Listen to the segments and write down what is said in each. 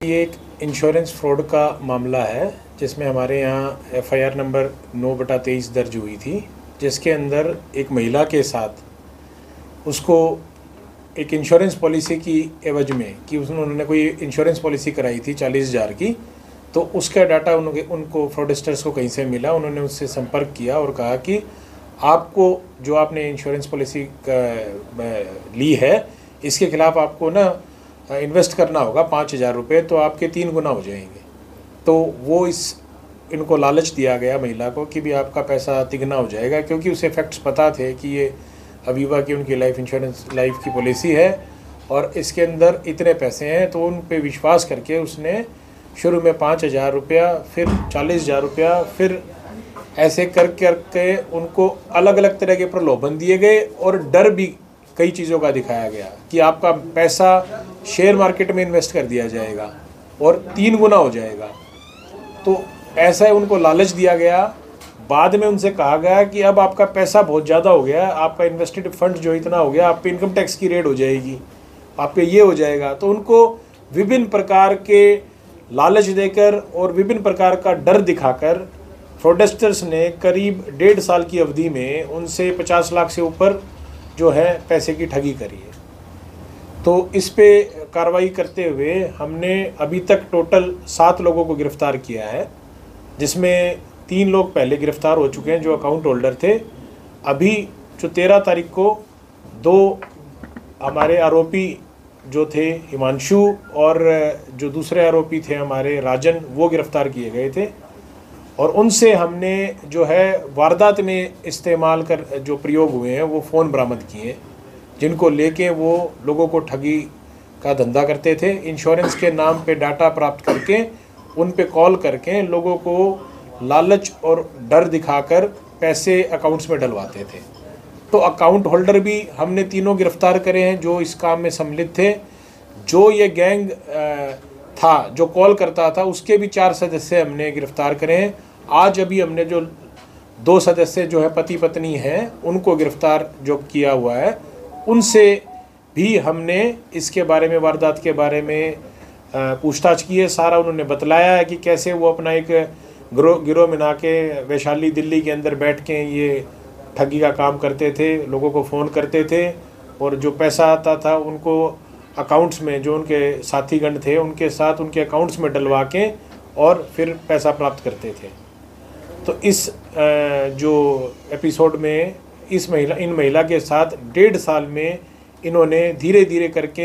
ये एक insurance fraud का मामला है जिसमें हमारे यहाँ एफआईआर नंबर 9/23 दर्ज हुई थी, जिसके अंदर एक महिला के साथ उसको एक इंश्योरेंस पॉलिसी की एवज में कि उन्होंने कोई इंश्योरेंस पॉलिसी कराई थी 40,000 की, तो उसका डाटा उनको फ्रॉडस्टर्स को कहीं से मिला। उन्होंने उससे संपर्क किया और कहा कि आपको जो आपने इंश्योरेंस पॉलिसी ली है इसके खिलाफ आपको ना इन्वेस्ट करना होगा 5,000 रुपये, तो आपके 3 गुना हो जाएंगे। तो वो इनको लालच दिया गया महिला को कि भी आपका पैसा तिगना हो जाएगा, क्योंकि उसे फैक्ट्स पता थे कि ये अवीवा की उनकी लाइफ की पॉलिसी है और इसके अंदर इतने पैसे हैं। तो उन पे विश्वास करके उसने शुरू में 5,000 रुपया, फिर 40,000 रुपया, फिर ऐसे करके उनको अलग अलग तरह के प्रलोभन दिए गए और डर भी कई चीज़ों का दिखाया गया कि आपका पैसा शेयर मार्केट में इन्वेस्ट कर दिया जाएगा और 3 गुना हो जाएगा। तो ऐसा उनको लालच दिया गया। बाद में उनसे कहा गया कि अब आपका पैसा बहुत ज़्यादा हो गया, आपका इन्वेस्टेड फंड जो इतना हो गया, आप पे इनकम टैक्स की रेड हो जाएगी, आप पे ये हो जाएगा। तो उनको विभिन्न प्रकार के लालच देकर और विभिन्न प्रकार का डर दिखाकर फ्रॉडस्टर्स ने करीब 1.5 साल की अवधि में उनसे 50 लाख से ऊपर जो है पैसे की ठगी करी है। तो इस पे कार्रवाई करते हुए हमने अभी तक टोटल 7 लोगों को गिरफ्तार किया है, जिसमें 3 लोग पहले गिरफ्तार हो चुके हैं जो अकाउंट होल्डर थे। अभी जो 13 तारीख को 2 हमारे आरोपी जो थे हिमांशु और जो दूसरे आरोपी थे हमारे राजन, वो गिरफ्तार किए गए थे और उनसे हमने जो है वारदात में इस्तेमाल कर जो प्रयोग हुए हैं वो फ़ोन बरामद किए, जिनको लेके वो लोगों को ठगी का धंधा करते थे। इंश्योरेंस के नाम पे डाटा प्राप्त करके उन पे कॉल करके लोगों को लालच और डर दिखाकर पैसे अकाउंट्स में डलवाते थे। तो अकाउंट होल्डर भी हमने 3 गिरफ्तार करे हैं जो इस काम में सम्मिलित थे। जो ये गैंग था जो कॉल करता था उसके भी 4 सदस्य हमने गिरफ्तार करे हैं। आज अभी हमने जो 2 सदस्य जो है पति पत्नी हैं उनको गिरफ्तार जो किया हुआ है, उनसे भी हमने इसके बारे में, वारदात के बारे में पूछताछ की है। सारा उन्होंने बतलाया है कि कैसे वो अपना एक गिरोह बना के वैशाली दिल्ली के अंदर बैठ के ये ठगी का काम करते थे, लोगों को फ़ोन करते थे और जो पैसा आता था उनको अकाउंट्स में, जो उनके साथीगण थे उनके साथ उनके अकाउंट्स में डलवा के और फिर पैसा प्राप्त करते थे। तो इस जो एपिसोड में इन महिला के साथ 1.5 साल में इन्होंने धीरे धीरे करके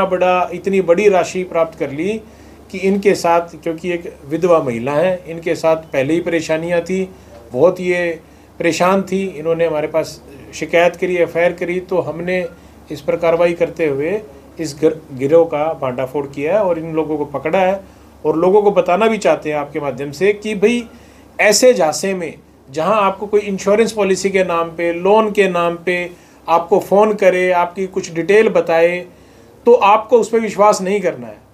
इतनी बड़ी राशि प्राप्त कर ली कि इनके साथ, क्योंकि एक विधवा महिला है, इनके साथ पहले ही परेशानियां थी, बहुत ये परेशान थी। इन्होंने हमारे पास शिकायत करी, एफआईआर करी, तो हमने इस पर कार्रवाई करते हुए इस गिरोह का भांडाफोड़ किया है और इन लोगों को पकड़ा है। और लोगों को बताना भी चाहते हैं आपके माध्यम से कि भाई ऐसे झांसे में जहां आपको कोई इंश्योरेंस पॉलिसी के नाम पे, लोन के नाम पे आपको फ़ोन करे, आपकी कुछ डिटेल बताए, तो आपको उस पर विश्वास नहीं करना है।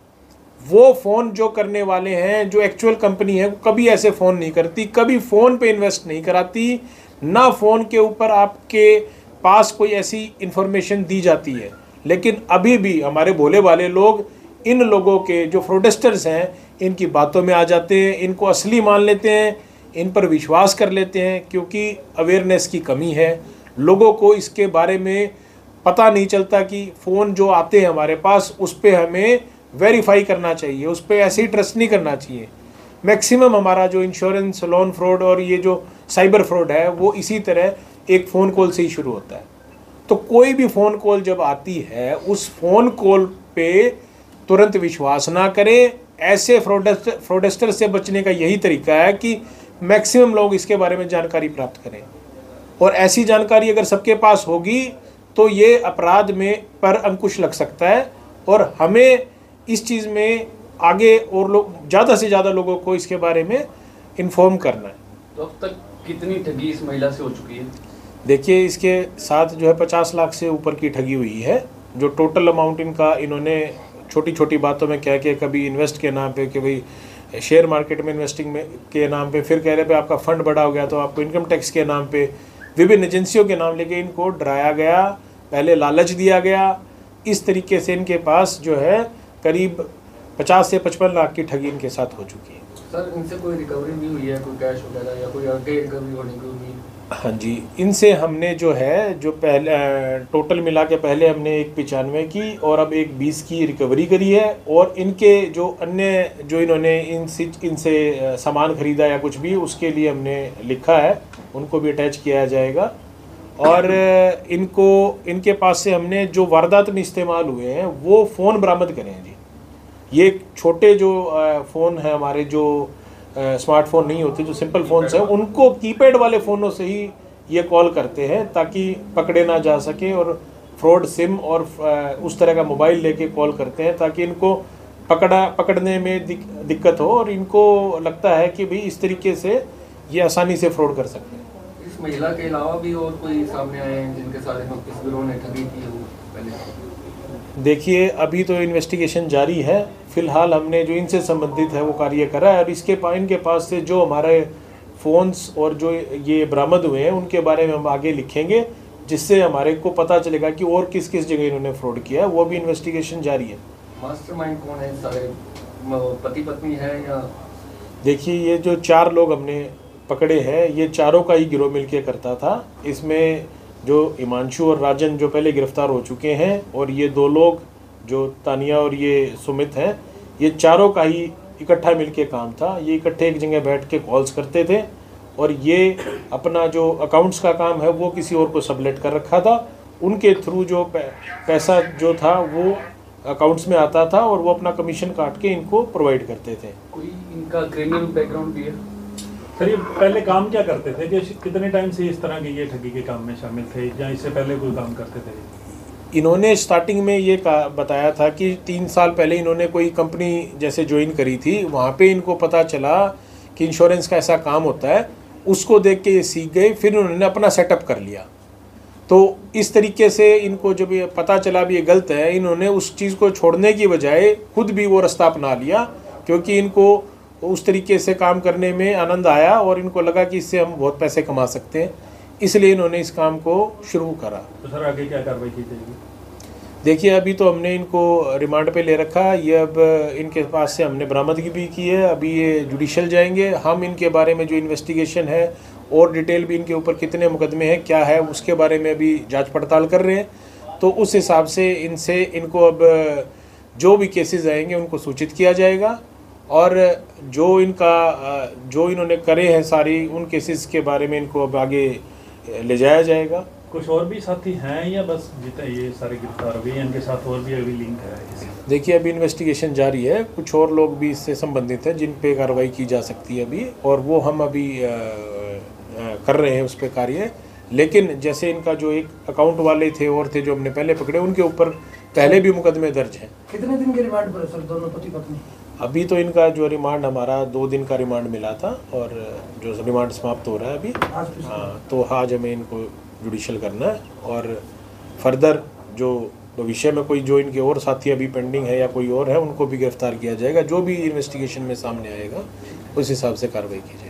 वो फ़ोन जो करने वाले हैं, जो एक्चुअल कंपनी है, वो कभी ऐसे फ़ोन नहीं करती, कभी फ़ोन पे इन्वेस्ट नहीं कराती, ना फ़ोन के ऊपर आपके पास कोई ऐसी इन्फॉर्मेशन दी जाती है। लेकिन अभी भी हमारे भोले वाले लोग इन लोगों के जो फ्रॉडस्टर्स हैं इनकी बातों में आ जाते हैं, इनको असली मान लेते हैं, इन पर विश्वास कर लेते हैं, क्योंकि अवेयरनेस की कमी है। लोगों को इसके बारे में पता नहीं चलता कि फ़ोन जो आते हैं हमारे पास उस पर हमें वेरीफाई करना चाहिए, उस पर ऐसे ही ट्रस्ट नहीं करना चाहिए। मैक्सिमम हमारा जो इंश्योरेंस, लोन फ्रॉड और ये जो साइबर फ्रॉड है वो इसी तरह एक फ़ोन कॉल से ही शुरू होता है। तो कोई भी फ़ोन कॉल जब आती है उस फ़ोन कॉल पे तुरंत विश्वास ना करें। ऐसे फ्रॉडस्टर से बचने का यही तरीका है कि मैक्सिमम लोग इसके बारे में जानकारी प्राप्त करें, और ऐसी जानकारी अगर सबके पास होगी तो ये अपराध में पर अंकुश लग सकता है। और हमें इस चीज़ में आगे और लोग ज़्यादा से ज़्यादा लोगों को इसके बारे में इन्फॉर्म करना है। तो अब तक कितनी ठगी इस महिला से हो चुकी है? देखिए, इसके साथ जो है 50 लाख से ऊपर की ठगी हुई है। जो टोटल अमाउंट इनका, इन्होंने छोटी छोटी बातों में कह के, कभी इन्वेस्ट के नाम पे कि भाई शेयर मार्केट में इन्वेस्टिंग में के नाम पे, फिर कह रहे पे आपका फंड बड़ा हो गया तो आपको इनकम टैक्स के नाम पे, विभिन्न एजेंसियों के नाम लेके इनको डराया गया, पहले लालच दिया गया। इस तरीके से इनके पास जो है करीब 50 से 55 लाख की ठगी इनके साथ हो चुकी है। सर इनसे कोई रिकवरी भी हुई है, कोई कैश वगैरह या कोई आगे रिकवरी होने की उम्मीद? हाँ जी, इनसे हमने जो है जो पहले टोटल मिला के पहले हमने एक 95 की और अब एक 20 की रिकवरी करी है। और इनके जो अन्य जो इन्होंने इनसे सामान खरीदा या कुछ भी, उसके लिए हमने लिखा है, उनको भी अटैच किया जाएगा। और इनके पास से हमने जो वारदात में इस्तेमाल हुए हैं वो फ़ोन बरामद करे हैं जी। ये छोटे जो फ़ोन हैं हमारे, जो स्मार्टफोन नहीं होते, जो सिंपल फ़ोन्स हैं, उनको कीपैड वाले फ़ोनों से ही ये कॉल करते हैं ताकि पकड़े ना जा सके। और फ्रॉड सिम और उस तरह का मोबाइल लेके कॉल करते हैं ताकि इनको पकड़ने में दिक्कत हो, और इनको लगता है कि भाई इस तरीके से ये आसानी से फ्रॉड कर सकते हैं। इस महिला के अलावा भी और कोई सामने आए हैं जिनके साथ इस गिरोह ने ठगी की हो पहले? देखिए, अभी तो इन्वेस्टिगेशन जारी है। फ़िलहाल हमने जो इनसे संबंधित है वो कार्य करा है, और इनके पास से जो हमारे फ़ोन्स और जो ये बरामद हुए हैं उनके बारे में हम आगे लिखेंगे, जिससे हमारे को पता चलेगा कि और किस किस जगह इन्होंने फ्रॉड किया है। वो भी इन्वेस्टिगेशन जारी है। मास्टरमाइंड कौन है? सारे पति पत्नी है या? देखिए, ये जो 4 लोग हमने पकड़े हैं, ये चारों का ही गिरोह मिलके करता था। इसमें जो हिमांशु और राजन जो पहले गिरफ्तार हो चुके हैं, और ये 2 लोग जो तानिया और ये सुमित हैं, ये चारों का ही इकट्ठा मिलके काम था। ये इकट्ठे एक जगह बैठ के कॉल्स करते थे, और ये अपना जो अकाउंट्स का काम है वो किसी और को सबलेट कर रखा था। उनके थ्रू जो पैसा जो था वो अकाउंट्स में आता था, और वो अपना कमीशन काट के इनको प्रोवाइड करते थे। कोई इनका क्रिमिनल बैकग्राउंड भी है? सर, ये पहले काम क्या करते थे? कि कितने टाइम से इस तरह के ये ठगी के काम में शामिल थे, या इससे पहले कोई काम करते थे? इन्होंने स्टार्टिंग में ये बताया था कि 3 साल पहले इन्होंने कोई कंपनी जैसे ज्वाइन करी थी। वहाँ पे इनको पता चला कि इंश्योरेंस का ऐसा काम होता है, उसको देख के ये सीख गए। फिर उन्होंने अपना सेटअप कर लिया। तो इस तरीके से इनको जब ये पता चला भी ये गलत है, इन्होंने उस चीज़ को छोड़ने की बजाय खुद भी वो रास्ता अपना लिया, क्योंकि इनको उस तरीके से काम करने में आनंद आया और इनको लगा कि इससे हम बहुत पैसे कमा सकते हैं। इसलिए इन्होंने इस काम को शुरू करा। तो सर, आगे क्या कार्रवाई की जाएगी? देखिए, अभी तो हमने इनको रिमांड पे ले रखा। ये अब इनके पास से हमने बरामदगी भी की है। अभी ये जुडिशल जाएंगे। हम इनके बारे में जो इन्वेस्टिगेशन है और डिटेल भी इनके ऊपर कितने मुकदमे हैं, क्या है, उसके बारे में अभी जांच पड़ताल कर रहे हैं। तो उस हिसाब से इनको अब जो भी केसेस आएंगे उनको सूचित किया जाएगा, और जो इन्होंने करे हैं सारी उन केसेस के बारे में इनको अब आगे ले जाया जाएगा। कुछ और भी साथी हैं, या बस जितने ये सारे गिरफ्तार हो गए, इनके साथ और भी अभी लिंक है? देखिए, अभी इन्वेस्टिगेशन जारी है। कुछ और लोग भी इससे संबंधित हैं जिन पे कार्रवाई की जा सकती है अभी, और वो हम अभी कर रहे हैं उस पर कार्य। लेकिन जैसे इनका जो एक अकाउंट वाले थे और थे जो हमने पहले पकड़े, उनके ऊपर पहले भी मुकदमे दर्ज हैं। कितने दिन के रिमांड पर सर दोनों पति पत्नी? अभी तो इनका जो रिमांड हमारा 2 दिन का रिमांड मिला था, और जो रिमांड समाप्त हो रहा है अभी। हाँ, तो आज हमें इनको जुडिशल करना है, और फर्दर जो भविष्य में कोई जो इनके और साथी अभी पेंडिंग है या कोई और है, उनको भी गिरफ्तार किया जाएगा। जो भी इन्वेस्टिगेशन में सामने आएगा उस हिसाब से कार्रवाई की जाएगी।